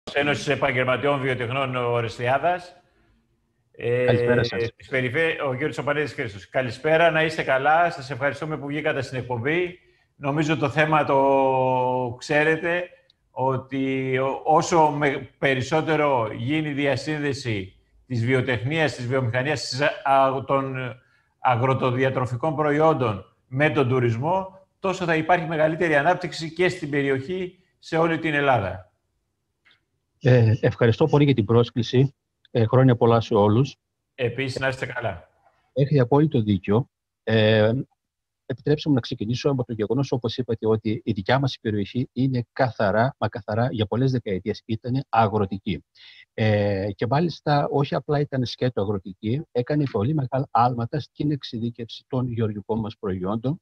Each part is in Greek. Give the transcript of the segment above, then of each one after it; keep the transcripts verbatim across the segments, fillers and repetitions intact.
Ένωσης Επαγγελματιών Βιοτεχνών Ορεστιάδας. Καλησπέρα σας. Ε, περιφέ... Ο Γιώργος Οπανίδης Χρήστος. Καλησπέρα, να είστε καλά. Σας ευχαριστούμε που βγήκατε στην εκπομπή. Νομίζω το θέμα το ξέρετε, ότι όσο με περισσότερο γίνει η διασύνδεση της βιοτεχνίας, της βιομηχανίας, των αγροτοδιατροφικών προϊόντων με τον τουρισμό, τόσο θα υπάρχει μεγαλύτερη ανάπτυξη και στην περιοχή, σε όλη την Ελλάδα. Ε, ευχαριστώ πολύ για την πρόσκληση. Ε, χρόνια πολλά σε όλους. Επίσης, να είστε καλά. Έχετε απόλυτο δίκιο. Ε, επιτρέψτε μου να ξεκινήσω από το γεγονός, όπως είπατε, ότι η δικιά μας περιοχή είναι καθαρά, μα καθαρά για πολλές δεκαετίες ήταν αγροτική. Ε, και μάλιστα όχι απλά ήταν σκέτο αγροτική, έκανε πολύ μεγάλα άλματα στην εξειδίκευση των γεωργικών μας προϊόντων.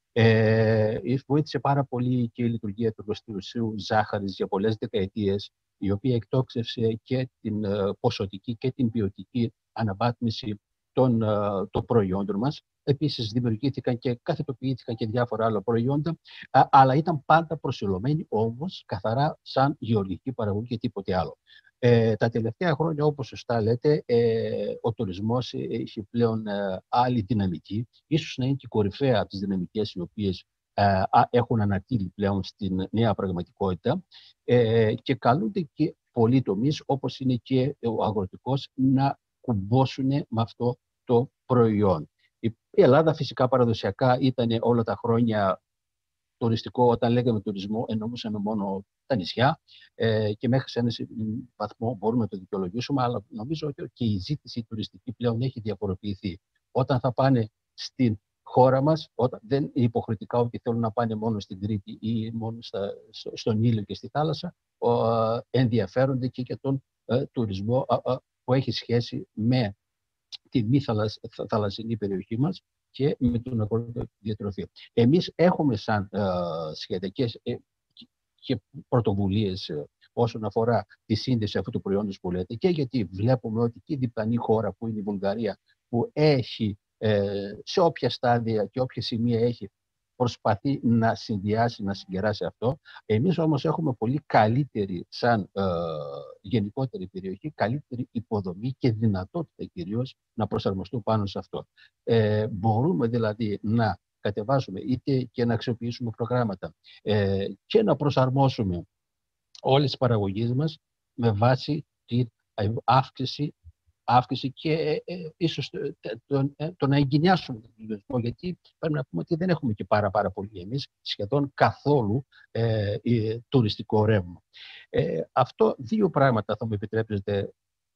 Ε, βοήθησε πάρα πολύ και η λειτουργία του εργοστασίου ζάχαρης για πολλές δεκαετίες, η οποία εκτόξευσε και την uh, ποσοτική και την ποιοτική αναβάθμιση των, uh, των προϊόντων μας. Επίσης, δημιουργήθηκαν και καθετοποιήθηκαν και διάφορα άλλα προϊόντα, α, αλλά ήταν πάντα προσιλωμένοι όμως καθαρά σαν γεωργική παραγωγή και τίποτε άλλο. Ε, τα τελευταία χρόνια, όπως σωστά λέτε, ε, ο τουρισμός έχει πλέον ε, άλλη δυναμική, ίσως να είναι και κορυφαία από τις δυναμικές οι οποίες ε, έχουν ανατείλει πλέον στην νέα πραγματικότητα ε, και καλούνται και πολλοί τομείς, όπως είναι και ο αγροτικός, να κουμπώσουν με αυτό το προϊόν. Η Ελλάδα φυσικά παραδοσιακά ήταν όλα τα χρόνια τουριστικό. Όταν λέγαμε τουρισμό, εννοούσαμε μόνο τα νησιά ε, και μέχρι σε έναν βαθμό μπορούμε να το δικαιολογήσουμε, αλλά νομίζω ότι και η ζήτηση τουριστική πλέον έχει διαφοροποιηθεί. Όταν θα πάνε στην χώρα μας, όταν δεν είναι υποχρεωτικά ότι θέλουν να πάνε μόνο στην Κρήτη ή μόνο στα, στο, στον Ήλιο και στη θάλασσα, ο, ενδιαφέρονται και για τον ε, τουρισμό α, α, που έχει σχέση με τη μη θαλασ, θαλασσινή περιοχή μας και με την αγροτοδιατροφία. Εμείς έχουμε σαν ε, σχετικές ε, και πρωτοβουλίες ε, όσον αφορά τη σύνδεση αυτού του προϊόντος που λέτε, και γιατί βλέπουμε ότι και η διπλανή χώρα που είναι η Βουλγαρία, που έχει ε, σε όποια στάδια και όποια σημεία έχει, προσπαθεί να συνδυάσει, να συγκεράσει αυτό. Εμείς όμως έχουμε πολύ καλύτερη, σαν ε, γενικότερη περιοχή, καλύτερη υποδομή και δυνατότητα κυρίως να προσαρμοστούν πάνω σε αυτό. Ε, μπορούμε δηλαδή να κατεβάσουμε είτε και να αξιοποιήσουμε προγράμματα ε, και να προσαρμόσουμε όλες τις παραγωγές μας με βάση την αύξηση αύξηση και ε, ε, ίσως το, το, το να εγκαινιάσουμε τον τουρισμό, γιατί πρέπει να πούμε ότι δεν έχουμε και πάρα, πάρα πολύ εμείς σχεδόν καθόλου ε, ε, τουριστικό ρεύμα. Ε, αυτό δύο πράγματα θα μου επιτρέψετε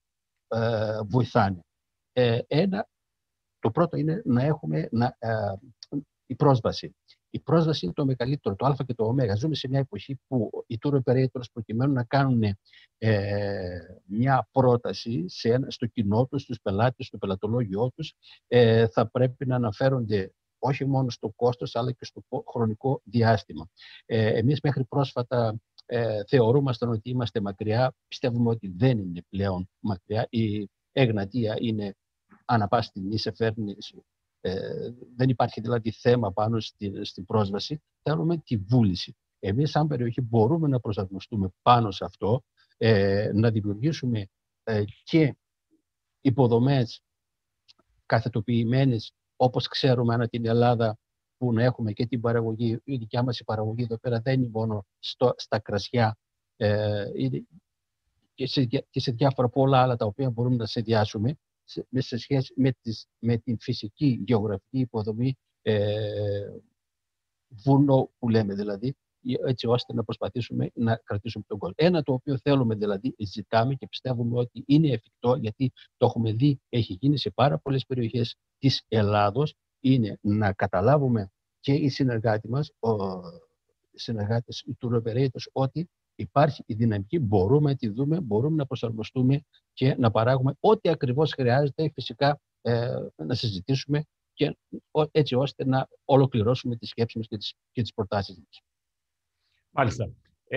ε, βοηθάνε. Ε, ένα, το πρώτο είναι να έχουμε να, ε, η πρόσβαση. Η πρόσβαση είναι το μεγαλύτερο, το α και το ω. Ζούμε σε μια εποχή που οι tour operators, προκειμένου να κάνουν ε, μια πρόταση σε ένα, στο κοινό τους, στους πελάτες, στο πελατολόγιο τους, ε, θα πρέπει να αναφέρονται όχι μόνο στο κόστος, αλλά και στο χρονικό διάστημα. Ε, εμείς μέχρι πρόσφατα ε, θεωρούμασταν ότι είμαστε μακριά. Πιστεύουμε ότι δεν είναι πλέον μακριά. Η Εγνατία είναι ανά πάση στιγμή, σε φέρνει. Ε, δεν υπάρχει δηλαδή θέμα πάνω στην, στην πρόσβαση. Θέλουμε τη βούληση. Εμείς σαν περιοχή μπορούμε να προσαρμοστούμε πάνω σε αυτό, ε, να δημιουργήσουμε ε, και υποδομές καθετοποιημένες, όπως ξέρουμε ανά την Ελλάδα, που να έχουμε και την παραγωγή. Η δικιά μας η παραγωγή εδώ πέρα δεν είναι μόνο στο, στα κρασιά, ε, είναι και, σε, και σε διάφορα πολλά άλλα τα οποία μπορούμε να συνδυάσουμε σε σχέση με, τις, με την φυσική γεωγραφική υποδομή ε, βουνό που λέμε δηλαδή, έτσι ώστε να προσπαθήσουμε να κρατήσουμε τον κόσμο. Ένα το οποίο θέλουμε δηλαδή, ζητάμε και πιστεύουμε ότι είναι εφικτό, γιατί το έχουμε δει, έχει γίνει σε πάρα πολλές περιοχές της Ελλάδος, είναι να καταλάβουμε και οι συνεργάτες μας, οι συνεργάτες, οι tour operators, ότι υπάρχει η δυναμική, μπορούμε να τη δούμε, μπορούμε να προσαρμοστούμε και να παράγουμε ό,τι ακριβώς χρειάζεται, φυσικά ε, να συζητήσουμε και έτσι ώστε να ολοκληρώσουμε τις σκέψεις μας και τις, και τις προτάσεις μας. Μάλιστα.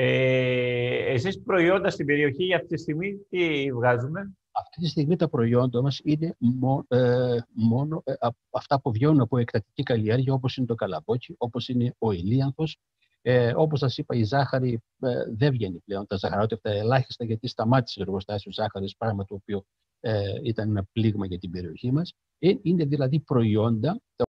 Ε, εσείς προϊόντα στην περιοχή για αυτή τη στιγμή τι βγάζουμε? Αυτή τη στιγμή τα προϊόντα μας είναι μό, ε, μόνο ε, αυτά που βγαίνουν από εκτατική καλλιέργεια, όπως είναι το καλαμπόκι, όπως είναι ο ηλίανθος, Ε, όπως σας είπα, η ζάχαρη ε, δεν βγαίνει πλέον, τα ζαχαρότευτα ελάχιστα, γιατί σταμάτησε το εργοστάσιο ζάχαρης, πράγμα το οποίο ε, ήταν ένα πλήγμα για την περιοχή μας. Ε, είναι δηλαδή προϊόντα